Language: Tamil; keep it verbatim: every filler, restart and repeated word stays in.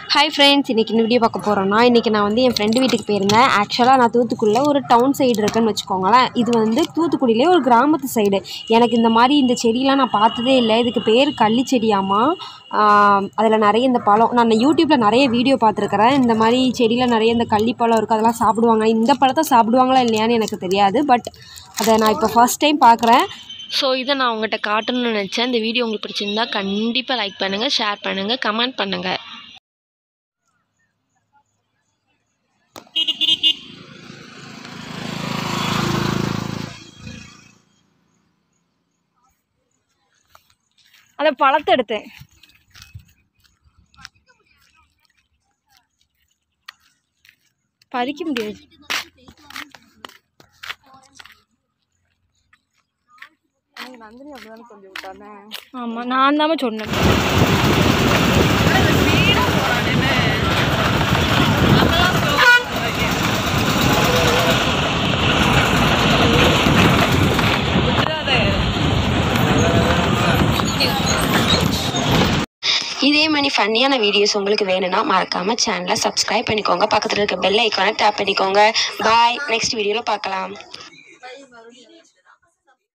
ஹாய் ஃப்ரெண்ட்ஸ், இன்றைக்கி இந்த வீடியோ பார்க்க போகிறோன்னா இன்றைக்கி நான் வந்து என் ஃப்ரெண்டு வீட்டுக்கு போயிருந்தேன். ஆக்சுவலாக நான் தூத்துக்குடியில் ஒரு டவுன் சைடு இருக்குன்னு வச்சுக்கோங்களேன். இது வந்து தூத்துக்குடியிலே ஒரு கிராமத்து சைடு. எனக்கு இந்த மாதிரி இந்த செடியெலாம் நான் பார்த்ததே இல்லை. இதுக்கு பேர் கள்ளி செடியாமா. அதில் நிறைய இந்த பழம் நான் யூடியூப்பில் நிறைய வீடியோ பார்த்துருக்குறேன். இந்த மாதிரி செடியில் நிறைய இந்த கள்ளிப்பழம் இருக்குது, அதெல்லாம் சாப்பிடுவாங்க. இந்த பழத்தை சாப்பிடுவாங்களா இல்லையான்னு எனக்கு தெரியாது. பட் அதை நான் இப்போ ஃபர்ஸ்ட் டைம் பார்க்குறேன். ஸோ இதை நான் உங்கள்கிட்ட காட்டணும்னு நினச்சேன். இந்த வீடியோ உங்களுக்கு பிடிச்சிருந்தா கண்டிப்பாக லைக் பண்ணுங்கள், ஷேர் பண்ணுங்கள், கமெண்ட் பண்ணுங்கள். அந்த பழத்தை எடுத்தேன். பறிக்க முடியாது. ஆமா, நான் தான் சொன்னேன். இதே மாதிரி ஃபன்னியான வீடியோஸ் உங்களுக்கு வேணும்னா மறக்காமல் சேனலை சப்ஸ்கிரைப் பண்ணிக்கோங்க. பக்கத்தில் இருக்க பெல் ஐக்கானை டேப் பண்ணிக்கோங்க. பாய், நெக்ஸ்ட் வீடியோவில் பார்க்கலாம்.